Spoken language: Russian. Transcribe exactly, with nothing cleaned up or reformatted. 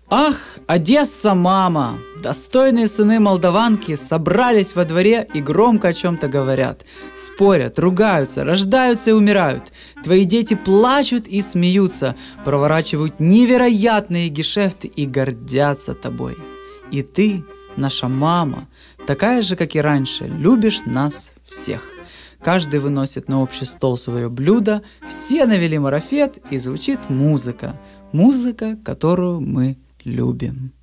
Ах, Одесса, мама! Достойные сыны молдаванки собрались во дворе и громко о чем-то говорят. Спорят, ругаются, рождаются и умирают. Твои дети плачут и смеются, проворачивают невероятные гешефты и гордятся тобой. И ты, наша мама, такая же, как и раньше, любишь нас всех. Каждый выносит на общий стол свое блюдо, все навели марафет, и звучит музыка. Музыка, которую мы любим.